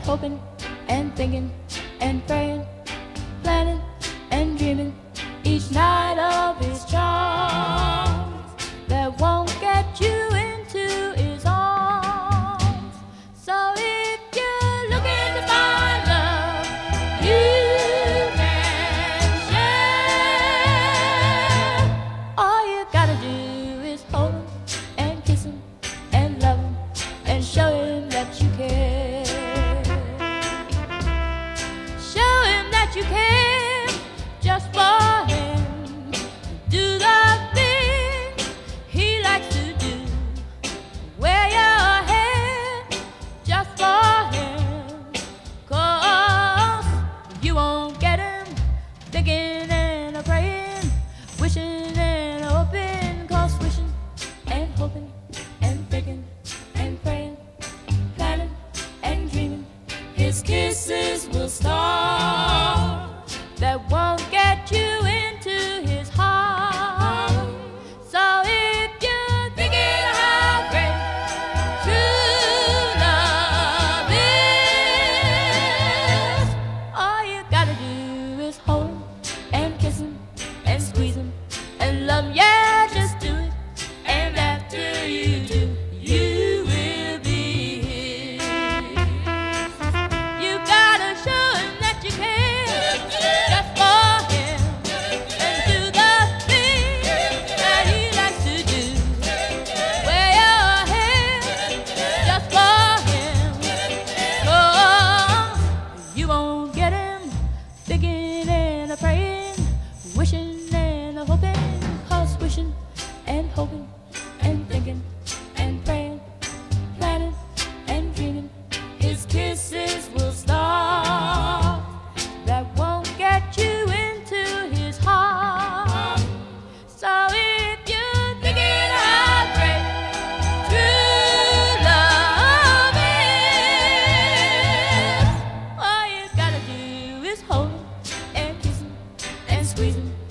hoping and thinking and praying, planning and dreaming each night of his charms that won't get you into his arms. So if you're looking to find love, you can share. All you gotta do is hold him and kiss him and love him and show him that you care. Show him that you care just for him. Do the things he likes to do. Wear your hair just for him. 'Cause you won't get him thinking and a praying, wishing and hoping. 'Cause wishing and hoping and thinking and praying, planning and dreaming, his kisses will start that won't get you into his heart. So if you're thinking how great true love is, all you gotta do is hold him and kiss him and squeeze him and love him. Yeah, just do it. And after you do, you will be his. You gotta show him that you care just for him, and do the things that he likes to do. Wear your hair just for him. 'Cause you won't get him thinking and a praying, wishing and a hoping. 'Cause wishing and hoping and thinking and praying, planning and dreaming, his kisses will start that won't get you into his heart. So if you're thinking how great true love is, all you gotta do is hold him and kiss him and squeeze him